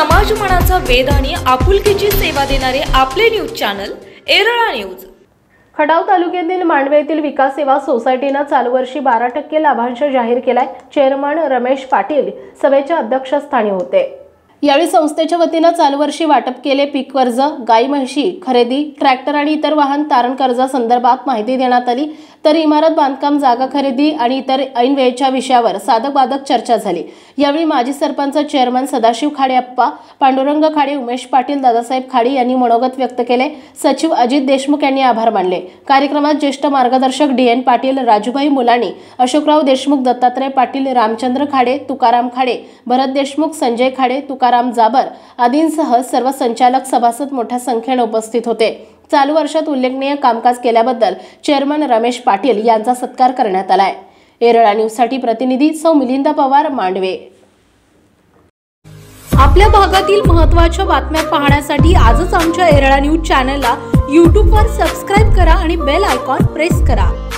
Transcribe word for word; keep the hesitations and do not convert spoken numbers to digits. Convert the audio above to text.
समाज मनाचा वेध आणि आपुलकीची सेवा देणारे आपले news channel Erala news. Khatav तालुक्यातील मांडवे येथील विकास सेवा सोसायटीने चालू वर्षी बारा टक्के लाभांश जाहीर केलाय। चेअरमन रमेश पाटील सभेच्या अध्यक्षस्थानी होते। यावेळी संस्थेच्या वतीने चालू वर्षी वाटप केले पीक कर्ज, गाई म्हशी खरेदी, ट्रॅक्टर आणि इतर वाहन तारण कर्जासंदर्भात माहिती देण्यात आली। तर इमारत बांधकाम, जागा खरेदी आणि इतर ऐनवेळच्या विषयावर साधक बाधक चर्चा झाली। यावेळी माजी सरपंच चेअरमन सदाशिव खाडे अप्पा, पांडुरंग खाडे, उमेश पाटील, दादासाहेब खाडे यांनी मनोगत व्यक्त केले। सचिव अजित देशमुख यांनी आभार मानले। कार्यक्रमात ज्येष्ठ मार्गदर्शक डी एन पाटील, राजूभाई मुलानी, अशोकराव देशमुख, दत्तात्रय पाटील, रामचंद्र खाडे, तुकाराम खाडे, भरत देशमुख, संजय खाडे, तुकाराम जाबर आदींसह सर्व संचालक सभासद मोठ्या संख्येने उपस्थित होते। चालू वर्षात उल्लेखनीय कामकाज केल्याबद्दल चेअरमन रमेश पाटील यांचा सत्कार करण्यात आलाय। एरळा न्यूज साठी प्रतिनिधी सौ मिलिंदा पवार, मांडवे। आपल्या भागातील महत्त्वाच्या बातम्या पाहण्यासाठी आजच आमच्या एरळा न्यूज चॅनलला यूट्यूब वर सबस्क्राइब करा आणि बेल आयकॉन प्रेस करा।